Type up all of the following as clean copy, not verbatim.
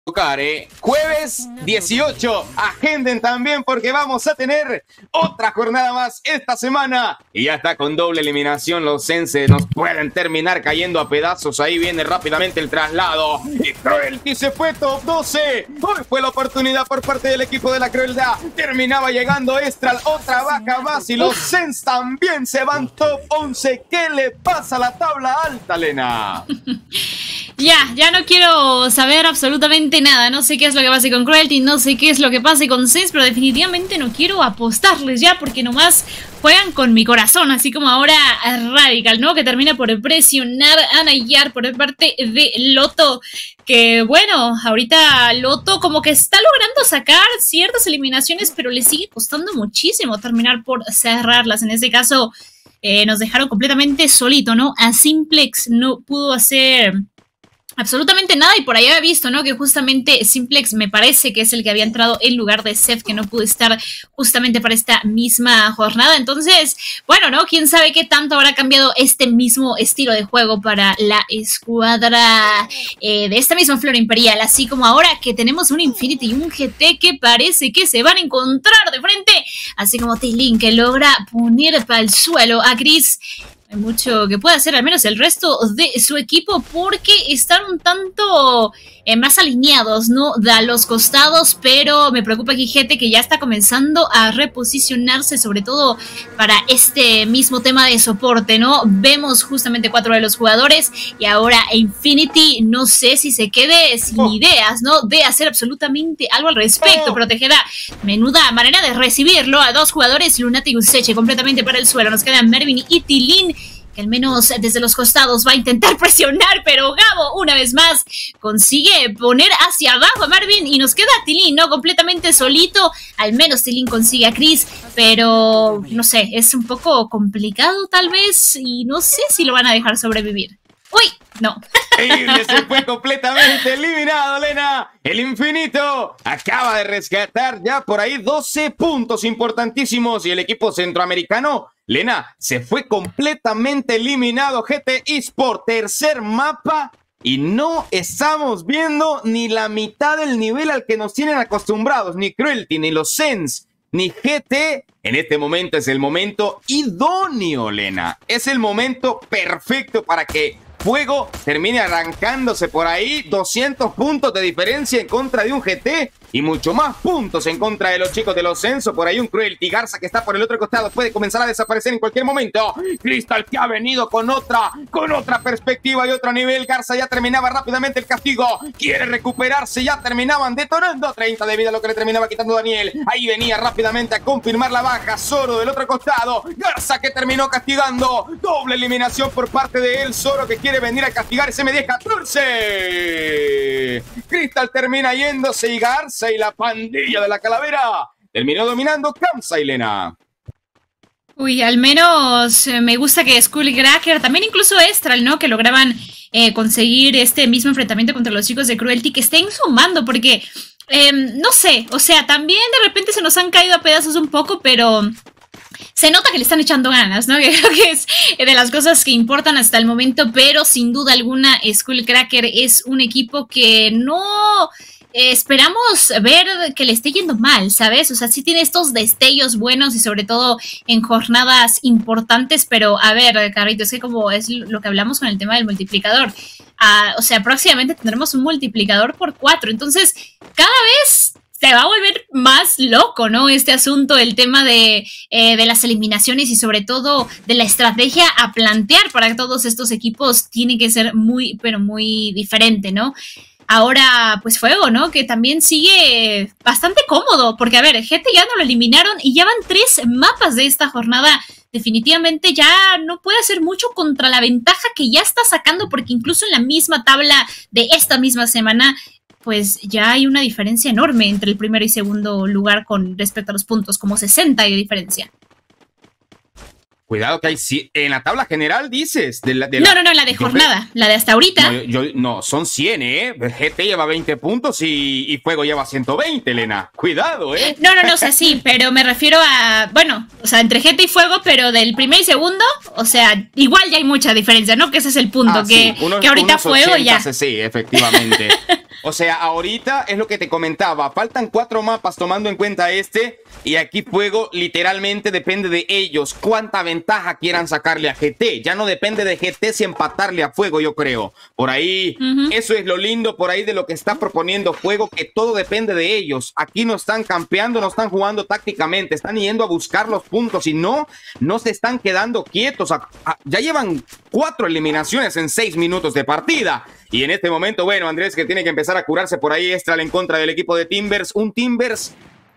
tocar, jueves 18, agenden también porque vamos a tener otra jornada más esta semana y ya está con doble eliminación. Los Sense nos pueden terminar cayendo a pedazos. Ahí viene rápidamente el traslado y Cruelty se fue top 12. Hoy fue la oportunidad por parte del equipo de la crueldad. Terminaba llegando Estral, otra baja más y los Sense también se van top 11. ¿Qué le pasa a la tabla alta, Lena? Ya no quiero saber absolutamente nada. No sé qué es lo que pase con Cruelty, no sé qué es lo que pase con Sense, pero definitivamente no quiero apostarles ya porque nomás juegan con mi corazón, así como ahora Radical, ¿no? Que termina por presionar a Nayar por parte de Loto. Que bueno, ahorita Loto como que está logrando sacar ciertas eliminaciones, pero le sigue costando muchísimo terminar por cerrarlas. En este caso nos dejaron completamente solito, ¿no? A Simplex no pudo hacer absolutamente nada y por ahí había visto, ¿no? Que justamente Simplex me parece que es el que había entrado en lugar de Seth, que no pudo estar justamente para esta misma jornada. Entonces, bueno, ¿no? Quién sabe qué tanto habrá cambiado este mismo estilo de juego para la escuadra de esta misma Flora Imperial. Así como ahora que tenemos un Infinity y un GT que parece que se van a encontrar de frente. Así como T-Link que logra poner para el suelo a Chris. Hay mucho que puede hacer al menos el resto de su equipo porque están un tanto más alineados, ¿no? A los costados, pero me preocupa aquí gente que ya está comenzando a reposicionarse, sobre todo para este mismo tema de soporte, ¿no? Vemos justamente 4 de los jugadores y ahora Infinity no sé si se quede sin ideas, ¿no? De hacer absolutamente algo al respecto, pero Tejeda, menuda manera de recibirlo a 2 jugadores, Lunatic y Useche completamente para el suelo. Nos quedan Mervin y T-Link, que al menos desde los costados va a intentar presionar, pero Gabo una vez más consigue poner hacia abajo a Marvin y nos queda T-Link, ¿no? Completamente solito, al menos T-Link consigue a Chris, pero no sé, es un poco complicado tal vez y no sé si lo van a dejar sobrevivir. ¡Uy! No. Increíble, se fue completamente eliminado, Lena. El Infinito acaba de rescatar ya por ahí 12 puntos importantísimos y el equipo centroamericano, Lena, se fue completamente eliminado. GT Esport, tercer mapa y no estamos viendo ni la mitad del nivel al que nos tienen acostumbrados, ni Cruelty, ni los Sense, ni GT. En este momento es el momento idóneo, Lena. Es el momento perfecto para que Fuego termine arrancándose por ahí. 200 puntos de diferencia en contra de un GT y mucho más puntos en contra de los chicos de los Censo. Por ahí un Cruelty. Garza que está por el otro costado puede comenzar a desaparecer en cualquier momento. Crystal que ha venido con otra perspectiva y otro nivel. Garza ya terminaba rápidamente el castigo. Quiere recuperarse. Ya terminaban detonando 30 de vida, lo que le terminaba quitando Daniel. Ahí venía rápidamente a confirmar la baja Zoro del otro costado. Garza que terminó castigando. Doble eliminación por parte de él. Zoro que quiere venir a castigar ese MD14. Crystal termina yéndose y Garza y la pandilla de la calavera terminó dominando Kamsa y Lena. Uy, al menos me gusta que Skullcracker, también incluso Estral, ¿no? Que lograban conseguir este mismo enfrentamiento contra los chicos de Cruelty, que estén sumando, porque no sé, o sea, también de repente se nos han caído a pedazos un poco, pero se nota que le están echando ganas, ¿no? Que creo que es de las cosas que importan hasta el momento, pero sin duda alguna Skullcracker es un equipo que no esperamos ver que le esté yendo mal, ¿sabes? O sea, sí tiene estos destellos buenos y sobre todo en jornadas importantes, pero a ver, Carrito, es que como es lo que hablamos con el tema del multiplicador, o sea, próximamente tendremos un multiplicador por 4, entonces cada vez se va a volver más loco, ¿no? Este asunto, el tema de las eliminaciones y sobre todo de la estrategia a plantear para todos estos equipos tiene que ser muy, pero muy diferente, ¿no? Ahora, pues Fuego, ¿no? Que también sigue bastante cómodo, porque a ver, GT ya no lo eliminaron y ya van 3 mapas de esta jornada. Definitivamente ya no puede hacer mucho contra la ventaja que ya está sacando, porque incluso en la misma tabla de esta misma semana, pues ya hay una diferencia enorme entre el primero y segundo lugar con respecto a los puntos, como 60 de diferencia. Cuidado que hay en la tabla general, dices. No, la de jornada, la de hasta ahorita. No, son 100, GT lleva 20 puntos y Fuego lleva 120, Elena. Cuidado, No, o sea, sí, pero me refiero a, bueno, o sea, entre GT y Fuego, pero del primer y segundo, o sea, igual ya hay mucha diferencia, ¿no? Que ese es el punto, que ahorita Fuego 80, ya. Sí, efectivamente. O sea, ahorita es lo que te comentaba. Faltan 4 mapas tomando en cuenta este. Y aquí Fuego literalmente depende de ellos. Cuánta ventaja quieran sacarle a GT. Ya no depende de GT si empatarle a Fuego, yo creo. Por ahí, eso es lo lindo por ahí de lo que está proponiendo Fuego, que todo depende de ellos. Aquí no están campeando, no están jugando tácticamente. Están yendo a buscar los puntos y no se están quedando quietos. Ya llevan 4 eliminaciones en 6 minutos de partida. Y en este momento, bueno, Andrés, que tiene que empezar a curarse por ahí Estral en contra del equipo de Timbers. Un Timbers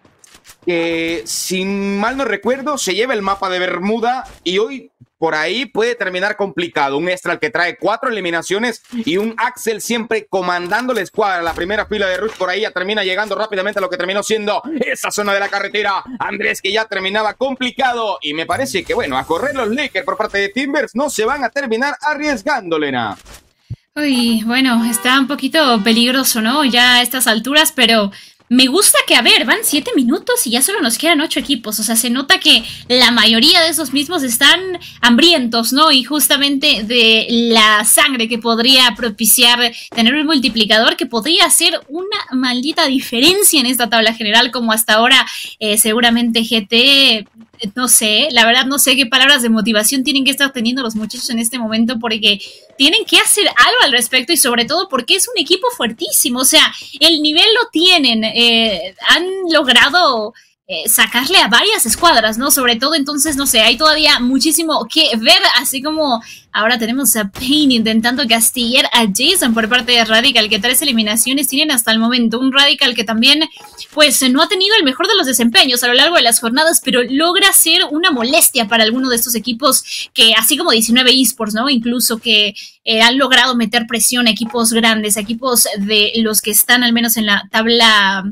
que, si mal no recuerdo, se lleva el mapa de Bermuda y hoy por ahí puede terminar complicado. Un Estral que trae 4 eliminaciones y un Axel siempre comandando la escuadra. La primera fila de Rush por ahí ya termina llegando rápidamente a lo que terminó siendo esa zona de la carretera. Andrés, que ya terminaba complicado. Y me parece que, bueno, a correr los Lakers por parte de Timbers no se van a terminar arriesgando, Lena. Uy, bueno, está un poquito peligroso, ¿no? Ya a estas alturas, pero me gusta que, a ver, van 7 minutos y ya solo nos quedan 8 equipos. O sea, se nota que la mayoría de esos mismos están hambrientos, ¿no? Y justamente de la sangre que podría propiciar tener un multiplicador que podría hacer una maldita diferencia en esta tabla general, como hasta ahora seguramente GT... No sé, la verdad no sé qué palabras de motivación tienen que estar teniendo los muchachos en este momento, porque tienen que hacer algo al respecto y sobre todo porque es un equipo fuertísimo. O sea, el nivel lo tienen, han logrado sacarle a varias escuadras, ¿no? Sobre todo, entonces, no sé, hay todavía muchísimo que ver, así como ahora tenemos a Pain intentando castigar a Jason por parte de Radical, que 3 eliminaciones tienen hasta el momento. Un Radical que también, pues, no ha tenido el mejor de los desempeños a lo largo de las jornadas, pero logra ser una molestia para alguno de estos equipos que, así como 19 esports, ¿no? Incluso que han logrado meter presión a equipos grandes, a equipos de los que están al menos en la tabla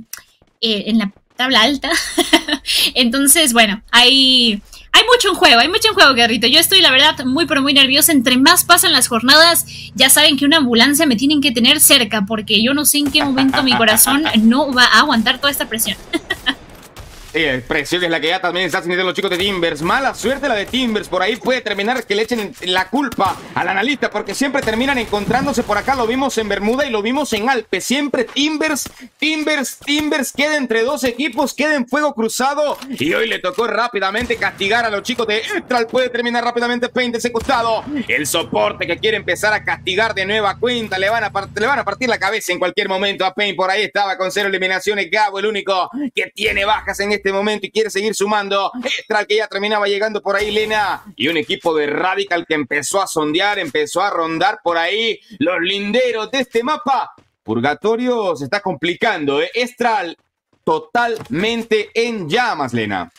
alta. Entonces, bueno, hay mucho en juego, Guerrito. Yo estoy, la verdad, muy pero muy nerviosa. Entre más pasan las jornadas, ya saben que una ambulancia me tienen que tener cerca, porque yo no sé en qué momento mi corazón no va a aguantar toda esta presión. Presión es la que ya también están sintiendo los chicos de Timbers. Mala suerte la de Timbers. Por ahí puede terminar que le echen la culpa al analista, porque siempre terminan encontrándose por acá. Lo vimos en Bermuda y lo vimos en Alpes. Siempre Timbers queda entre 2 equipos, queda en fuego cruzado. Y hoy le tocó rápidamente castigar a los chicos de Estral. Puede terminar rápidamente Pain de ese costado. El soporte que quiere empezar a castigar de nueva cuenta. Le van a partir la cabeza en cualquier momento a Pain. Por ahí estaba con 0 eliminaciones. Gabo, el único que tiene bajas en este momento y quiere seguir sumando. Estral, que ya terminaba llegando por ahí, Lena, y un equipo de Radical que empezó a sondear, empezó a rondar por ahí los linderos de este mapa. Purgatorio se está complicando, Estral totalmente en llamas, Lena.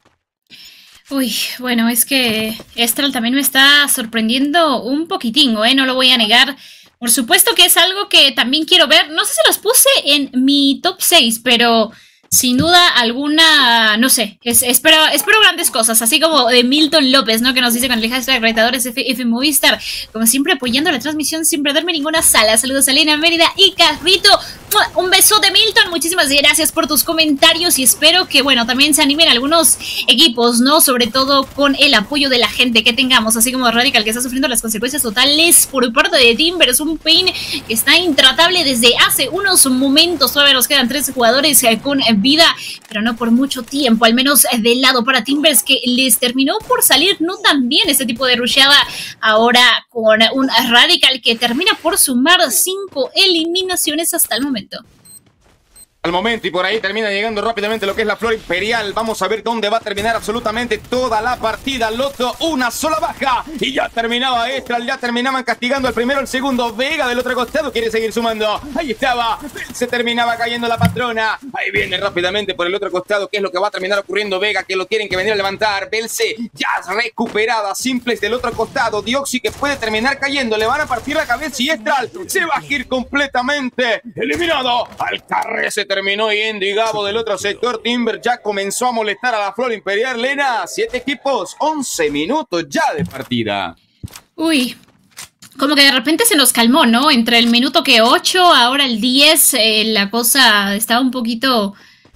Uy, bueno, es que Estral también me está sorprendiendo un poquitín, no lo voy a negar. Por supuesto que es algo que también quiero ver. No sé si los puse en mi top 6, pero sin duda alguna, no sé, espero grandes cosas, así como de Milton López, ¿no? Que nos dice con el hashtag Retadores F Movistar, como siempre apoyando la transmisión sin perderme ninguna sala. Saludos a Elena, Mérida y Carrito. Un besote, Milton, muchísimas gracias por tus comentarios y espero que, bueno, también se animen algunos equipos, ¿no? Sobre todo con el apoyo de la gente que tengamos, así como Radical, que está sufriendo las consecuencias totales por parte de Timbers, un Pain que está intratable desde hace unos momentos. Todavía nos quedan 13 jugadores con vida, pero no por mucho tiempo, al menos del lado para Timbers, que les terminó por salir no tan bien este tipo de rusheada, ahora con un Radical que termina por sumar 5 eliminaciones hasta el momento. Al momento, y por ahí termina llegando rápidamente lo que es la Flor Imperial. Vamos a ver dónde va a terminar absolutamente toda la partida. Loto, una sola baja y ya terminaba Estral, ya terminaban castigando al primero, el segundo. Vega del otro costado quiere seguir sumando. Ahí estaba, se terminaba cayendo la patrona. Ahí viene rápidamente por el otro costado. ¿Qué es lo que va a terminar ocurriendo? Vega, que lo tienen que venir a levantar. Belce ya recuperada. Simples del otro costado. Dioxi, que puede terminar cayendo. Le van a partir la cabeza y Estral se va a ir completamente eliminado. Al carre se terminó yendo y Gabo del otro sector. Timber ya comenzó a molestar a la Flor Imperial. Lena, 7 equipos, 11 minutos ya de partida. Uy, como que de repente se nos calmó, ¿no? Entre el minuto que 8, ahora el 10, la cosa estaba un poquito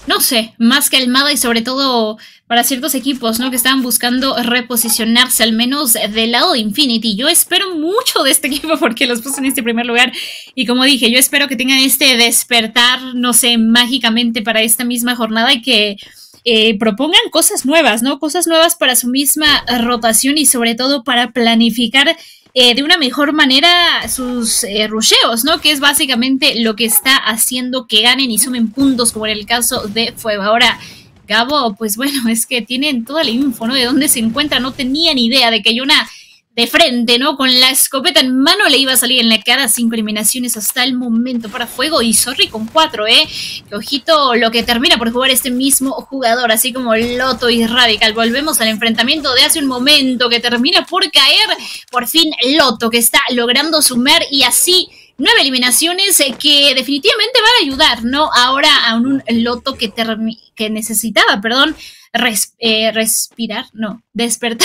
no sé, más calmada y sobre todo para ciertos equipos, ¿no? Que estaban buscando reposicionarse, al menos del lado de Infinity. Yo espero mucho de este equipo porque los puse en este primer lugar. Y como dije, yo espero que tengan este despertar, no sé, mágicamente para esta misma jornada y que propongan cosas nuevas, ¿no? Cosas nuevas para su misma rotación y sobre todo para planificar de una mejor manera sus rusheos, ¿no? Que es básicamente lo que está haciendo que ganen y sumen puntos, como en el caso de Fuego. Ahora, Gabo, pues bueno, es que tienen toda la info, ¿no? De dónde se encuentra. No tenía ni idea de que Yona de frente, ¿no? Con la escopeta en mano le iba a salir en la cara. 5 eliminaciones hasta el momento para Fuego. Y sorry con 4, que ojito lo que termina por jugar este mismo jugador, así como Loto y Radical. Volvemos al enfrentamiento de hace un momento que termina por caer. Por fin Loto, que está logrando sumar y así 9 eliminaciones que definitivamente van a ayudar, ¿no? Ahora a un Loto que necesitaba, despertar.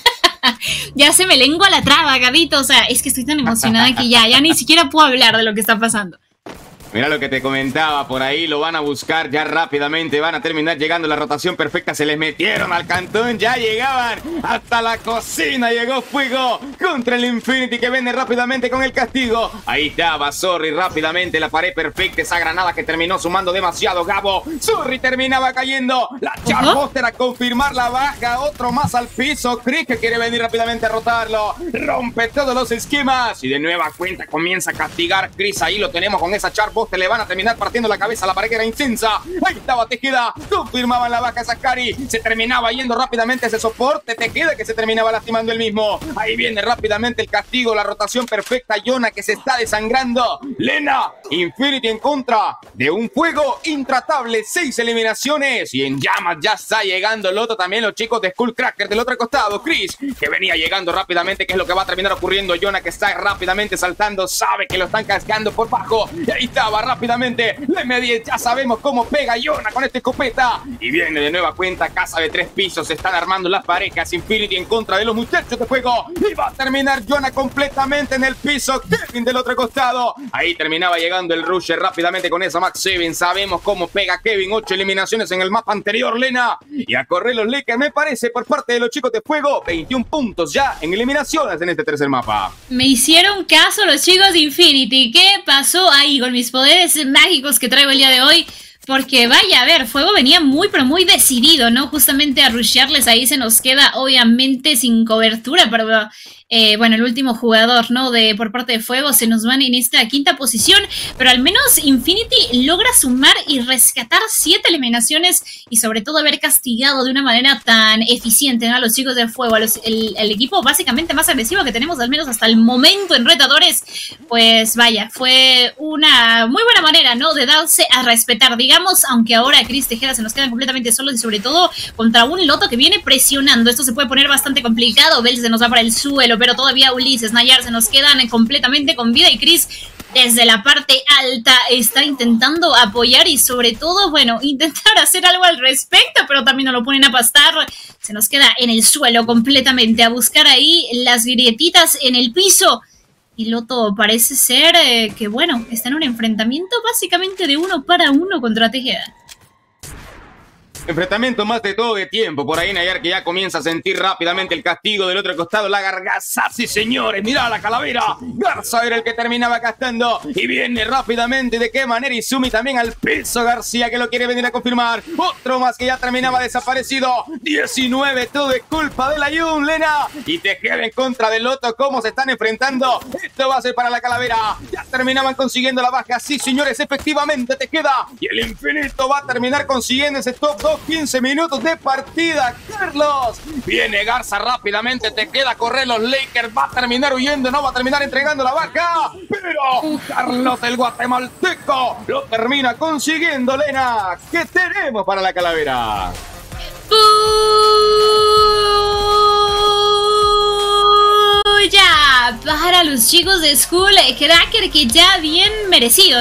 Ya se me lengua la traba, Gabito. O sea, es que estoy tan emocionada que ya ni siquiera puedo hablar de lo que está pasando. Mira lo que te comentaba, por ahí lo van a buscar ya rápidamente, van a terminar llegando, la rotación perfecta, se les metieron al cantón, ya llegaban hasta la cocina, llegó Fuego contra el Infinity que viene rápidamente con el castigo. Ahí estaba Sorry rápidamente, la pared perfecta, esa granada que terminó sumando demasiado, Gabo. Sorry terminaba cayendo, la Charbuster a confirmar la baja, otro más al piso, Chris que quiere venir rápidamente a rotarlo, rompe todos los esquemas y de nueva cuenta comienza a castigar Chris, ahí lo tenemos con esa Charbuster. Te le van a terminar partiendo la cabeza, la pared que era intensa. Ahí estaba Tejeda, confirmaban la baja Sakari. Se terminaba yendo rápidamente ese soporte. Tejeda que se terminaba lastimando el mismo. Ahí viene rápidamente el castigo, la rotación perfecta. Yona que se está desangrando. Lena, Infinity en contra de un Fuego intratable. 6 eliminaciones y en llamas ya está llegando Loto. También los chicos de Skullcracker del otro costado. Chris que venía llegando rápidamente. ¿Qué es lo que va a terminar ocurriendo? Yona que está rápidamente saltando. Sabe que lo están cascando por bajo. Y ahí está. Va rápidamente, le medie, ya sabemos cómo pega Yona con esta escopeta y viene de nueva cuenta, casa de 3 pisos, se están armando las parejas, Infinity en contra de los muchachos de Fuego y va a terminar Yona completamente en el piso, Kevin del otro costado, ahí terminaba llegando el rusher rápidamente con esa Max 7, sabemos cómo pega Kevin, 8 eliminaciones en el mapa anterior, Lena, y a correr los Lakers me parece por parte de los chicos de Fuego, 21 puntos ya en eliminaciones en este tercer mapa. Me hicieron caso los chicos de Infinity, ¿qué pasó ahí con mis poderes mágicos que traigo el día de hoy? Porque vaya, a ver, Fuego venía muy pero muy decidido, ¿no? Justamente a rushearles, ahí se nos queda obviamente sin cobertura, pero bueno, el último jugador, ¿no? Por parte de Fuego se nos van en esta quinta posición, pero al menos Infinity logra sumar y rescatar 7 eliminaciones y sobre todo haber castigado de una manera tan eficiente, ¿no? A los chicos de Fuego, el equipo básicamente más agresivo que tenemos al menos hasta el momento en retadores, pues vaya, fue una muy buena manera, ¿no? De darse a respetar, digamos, aunque ahora Chris Tejeda se nos quedan completamente solos y sobre todo contra un Loto que viene presionando. Esto se puede poner bastante complicado, Bell se nos va para el suelo, pero todavía Ulises, Nayar se nos quedan completamente con vida y Chris desde la parte alta está intentando apoyar y sobre todo, bueno, intentar hacer algo al respecto, pero también nos lo ponen a pastar, se nos queda en el suelo completamente a buscar ahí las grietitas en el piso. Y Loto parece ser que, bueno, está en un enfrentamiento básicamente de 1 para 1 contra Tejeda. Enfrentamiento más de todo de tiempo. Por ahí Nayar que ya comienza a sentir rápidamente el castigo del otro costado. La Gargaza, sí señores, mirá la calavera. Garza era el que terminaba gastando. Y viene rápidamente. ¿De qué manera? Y Sumi también al piso. García que lo quiere venir a confirmar. Otro más que ya terminaba desaparecido. 19, todo es culpa de la Yun, Lena. Y Tejeda en contra del Loto. ¿Cómo se están enfrentando? Esto va a ser para la calavera. Ya terminaban consiguiendo la baja. Sí señores, efectivamente Tejeda. Y el Infinito va a terminar consiguiendo ese top 2. 15 minutos de partida, Carlos. Viene Garza rápidamente, te queda a correr los Lakers. Va a terminar huyendo, no va a terminar entregando la baja. Pero Carlos el guatemalteco lo termina consiguiendo, Lena. ¿Qué tenemos para la calavera? Ya, para los chicos de Skullcracker que ya bien merecido.